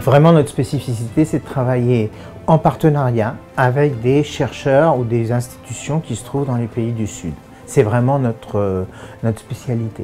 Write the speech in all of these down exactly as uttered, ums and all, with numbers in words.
Vraiment, notre spécificité, c'est de travailler en partenariat avec des chercheurs ou des institutions qui se trouvent dans les pays du Sud. C'est vraiment notre, euh, notre spécialité.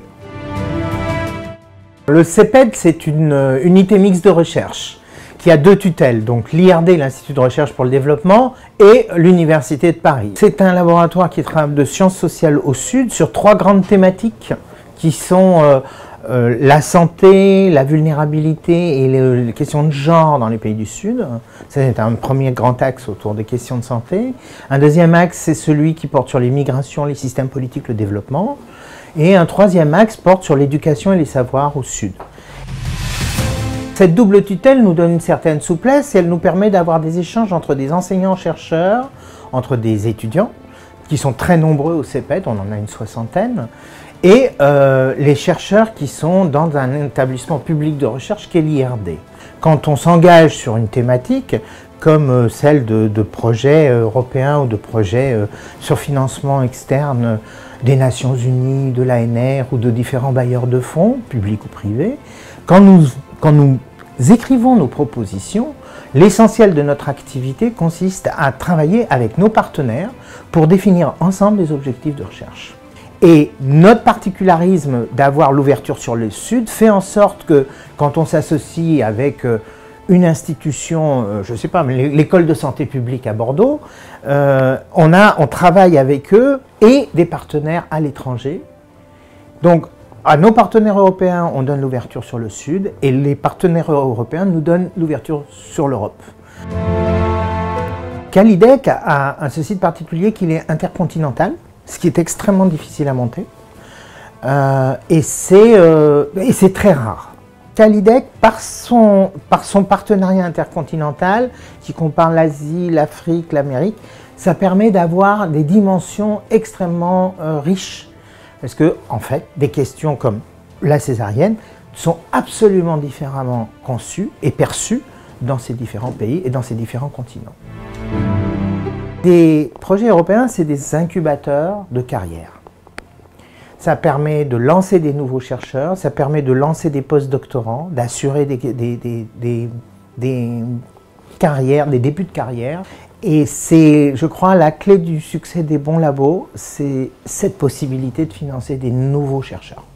Le CEPED, c'est une unité mixte de recherche qui a deux tutelles, donc l'I R D, l'Institut de recherche pour le développement, et l'Université de Paris. C'est un laboratoire qui travaille de sciences sociales au Sud sur trois grandes thématiques qui sont euh, euh, la santé, la vulnérabilité et les, les questions de genre dans les pays du Sud. C'est un premier grand axe autour des questions de santé. Un deuxième axe, c'est celui qui porte sur les migrations, les systèmes politiques, le développement. Et un troisième axe porte sur l'éducation et les savoirs au Sud. Cette double tutelle nous donne une certaine souplesse et elle nous permet d'avoir des échanges entre des enseignants-chercheurs, entre des étudiants, qui sont très nombreux au CEPED, on en a une soixantaine, et euh, les chercheurs qui sont dans un établissement public de recherche qu'est l'I R D. Quand on s'engage sur une thématique, comme celle de, de projets européens ou de projets euh, sur financement externe des Nations Unies, de l'A N R ou de différents bailleurs de fonds, publics ou privés, quand nous, quand nous écrivons nos propositions, l'essentiel de notre activité consiste à travailler avec nos partenaires pour définir ensemble les objectifs de recherche. Et notre particularisme d'avoir l'ouverture sur le Sud fait en sorte que quand on s'associe avec euh, une institution, euh, je ne sais pas, mais l'école de santé publique à Bordeaux, euh, on, a, on travaille avec eux et des partenaires à l'étranger. Donc, à nos partenaires européens, on donne l'ouverture sur le Sud et les partenaires européens nous donnent l'ouverture sur l'Europe. Calidec a un ceci de particulier qu'il est intercontinental, ce qui est extrêmement difficile à monter, euh, et c'est euh, très rare. Calidec, par son, par son partenariat intercontinental, qui compare l'Asie, l'Afrique, l'Amérique, ça permet d'avoir des dimensions extrêmement euh, riches. Parce que, en fait, des questions comme la césarienne sont absolument différemment conçues et perçues dans ces différents pays et dans ces différents continents. Des projets européens, c'est des incubateurs de carrière. Ça permet de lancer des nouveaux chercheurs, ça permet de lancer des post-doctorants, d'assurer des, des, des, des, des carrières, des débuts de carrière. Et c'est, je crois, la clé du succès des bons labos, c'est cette possibilité de financer des nouveaux chercheurs.